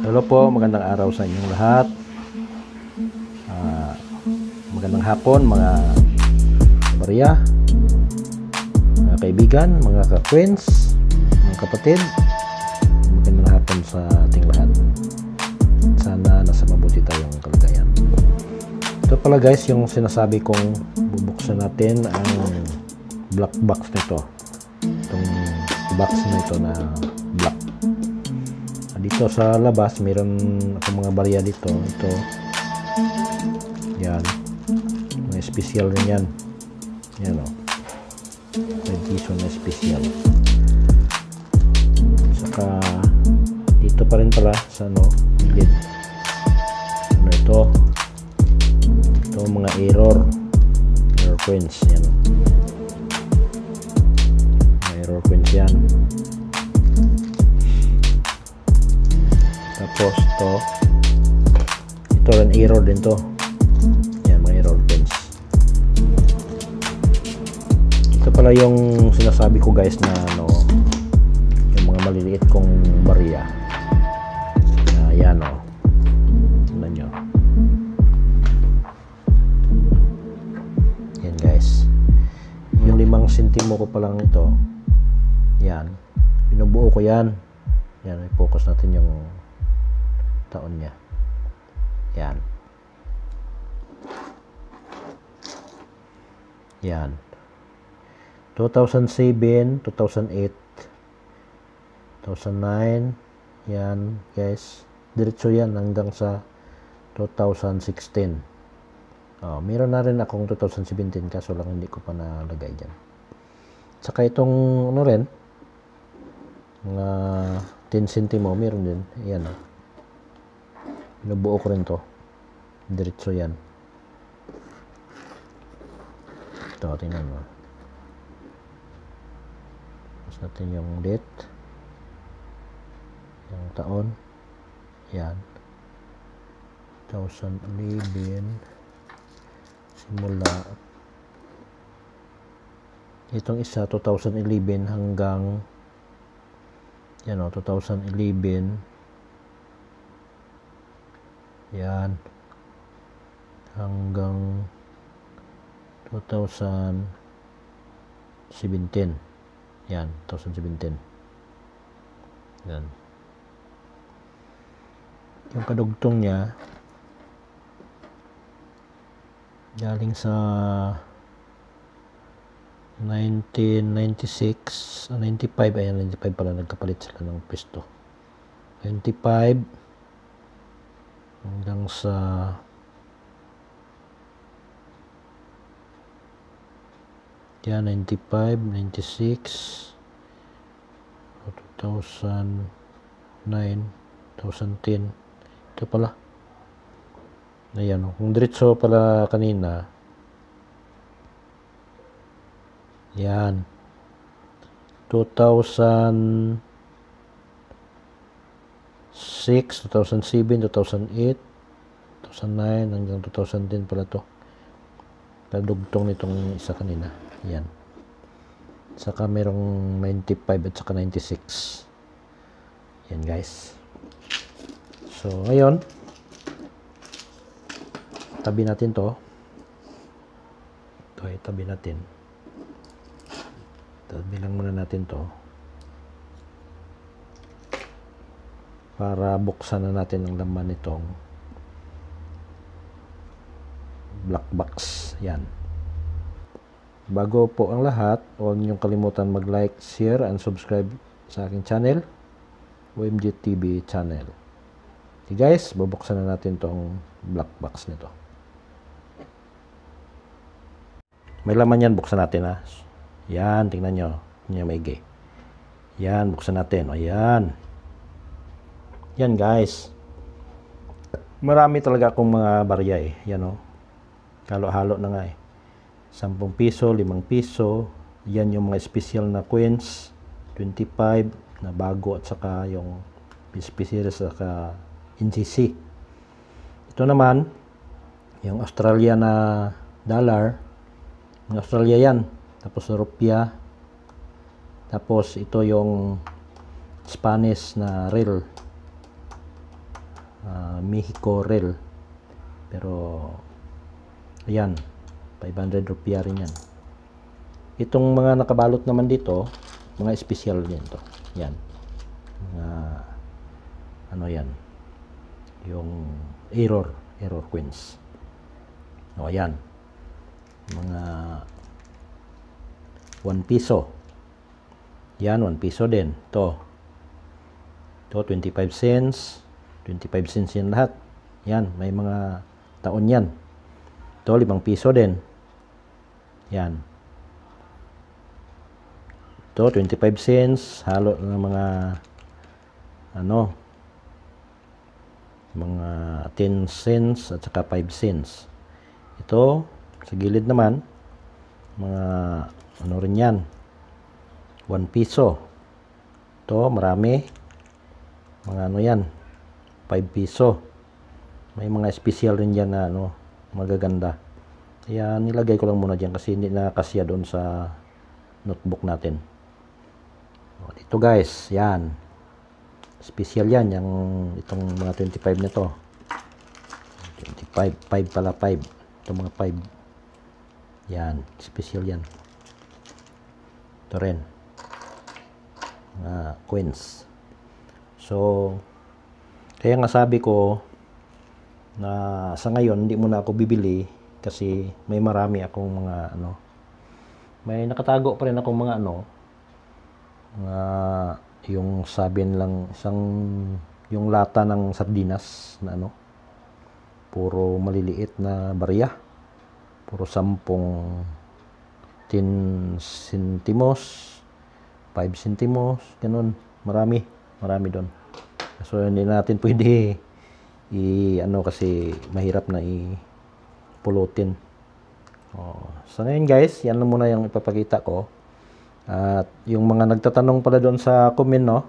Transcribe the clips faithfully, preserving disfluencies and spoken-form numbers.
Hello po, magandang araw sa inyong lahat. Uh, magandang hapon mga barya, mga kaibigan, mga ka-friends, mga kapatid. Magandang hapon sa ating lahat. Sana nasa mabuti tayong kalagayan. Ito pala guys, yung sinasabi kong bubuksan natin ang black box nito. Itong box na ito na black. Dito sa labas meron akong mga barya dito. Ito yan, may special rin yan. Yan o, may piso na special. Saka dito pa rin pala sa ano, lid. Ano ito, ito mga error error coins. Yan, mga error coins yan. Tapos to, ito rin error din to. Yan, mga error coins. Ito pala yung sinasabi ko guys na ano, yung mga maliliit kong barya. Uh, yan o, tignan nyo. Yan guys, yung limang sentimo ko palang ito. Yan, binubuo ko yan. Yan, i-focus natin yung taon niya. Yan. Yan. two thousand seven, two thousand eight, two thousand nine. Yan, guys. Diretso yan hanggang sa two thousand sixteen. Oh, meron na rin akong two thousand seventeen kaso lang hindi ko pa nalagay dyan. Saka itong ano rin, mga ten sentimo, meron din. Yan. Binubuo ko rin to. Diretso yan. Ito, tingnan mo. Mas natin yung date. Yung taon. Yan. twenty eleven. Simula. Itong isa, two thousand eleven hanggang yan o, two thousand eleven. Yan. Hanggang two thousand seventeen. Yan, twenty seventeen. Yan. Yung kadugtong niya galing sa nineteen ninety-six, ninety-five, ayan, ninety-five pala, nagkapalit sila ng pwesto. ninety-five hanggang sa yan, ninety-five, ninety-six, two thousand nine, two thousand ten. Ito pala. Ayan, kung diretso pala kanina. Yan. two thousand six, two thousand seven, two thousand eight, two thousand nine hanggang two thousand ten pala to. Kadugtong nitong isa kanina. Yan. Saka merong ninety-five at saka ninety-six. Yan guys. So ngayon, tabi natin to. Ito, tabi natin. Tabi lang muna natin to. Para buksan na natin ang laman nitong black box. Yan. Bago po ang lahat, huwag niyong kalimutan mag-like, share, and subscribe sa aking channel, O M G T V channel. Okay guys, bubuksan na natin tong black box nito. May laman yan, buksan natin ha. Yan, tingnan nyo. Yan, maigi. Yan, buksan natin. O yan. Yan guys. Marami talaga akong mga barya eh. Yan o. Halo-halo na nga eh. ten piso, limang piso. Yan yung mga special na coins. twenty-five na bago at saka yung P S P series at saka N C C. Ito naman, yung Australia na dollar. Yung Australia yan. Tapos Rupia. Tapos ito yung Spanish na real. uh, Mexico Rail. Pero ayan, five hundred rupiah rin yan. Itong mga nakabalot naman dito, mga special din to. Yan. Mga ano yan? Yung error, error coins. O ayan. Mga one piso. Yan, one piso din. To. To, twenty-five cents. twenty-five cents yan lahat. Yan, may mga taon yan. To, limang piso din. Yan. To, twenty-five cents. Halo ng mga ano, mga ten cents at saka five cents. Ito, sa gilid naman, mga ano rin yan, one piso. Ito, marami. Mga ano yan, five piso. May mga special rin dyan na ano, magaganda. Kaya nilagay ko lang muna dyan kasi hindi na kasya doon sa notebook natin. O, dito guys, yan. Special yan, yung itong mga twenty-five na to. twenty-five, five pala, five. Itong mga five. Yan, special yan. Ito rin. Mga coins. So, kaya nga sabi ko, na sa ngayon hindi muna ako bibili kasi may marami akong mga ano, may nakatago pa rin akong mga ano, mga yung sabihin lang isang yung lata ng sardinas na ano, puro maliliit na barya, puro sampung ten centimos, five centimos, ganun, marami marami doon. So hindi natin pwede i ano kasi mahirap na i-pulutin. Oh, so ngayon guys, yan lang muna yung ipapakita ko. At yung mga nagtatanong pala doon sa comment, no,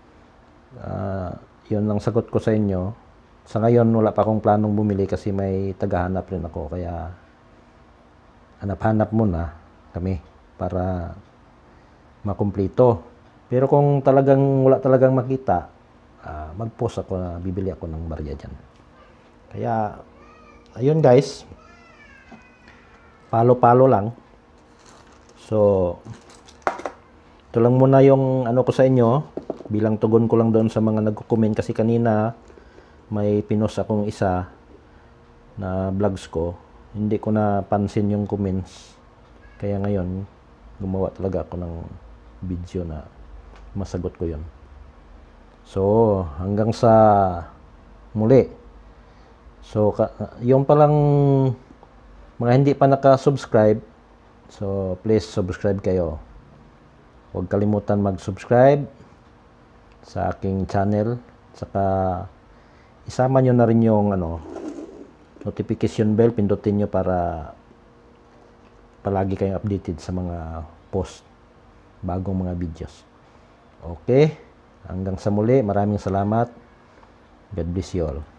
uh, yun lang sagot ko sa inyo. Sa ngayon wala pa akong planong bumili kasi may tagahanap rin ako, kaya hanap-hanap muna kami para makumpleto. Pero kung talagang wala talagang makita, Uh, mag-post ako na bibili ako ng barya dyan. Kaya ayun guys, palo-palo lang. So ito lang muna yung ano ko sa inyo, bilang tugon ko lang doon sa mga nagko-comment kasi kanina may pinost akong isa na vlogs ko, hindi ko na pansin yung comments, kaya ngayon gumawa talaga ako ng video na masagot ko yon. So, hanggang sa muli. So, yung palang mga hindi pa naka-subscribe, so please subscribe kayo. Huwag kalimutan mag-subscribe sa aking channel. Saka isama nyo na rin yung ano, notification bell, pindutin nyo para palagi kayong updated sa mga post, bagong mga videos. Okay? Hanggang sa muli, maraming salamat. God bless you all.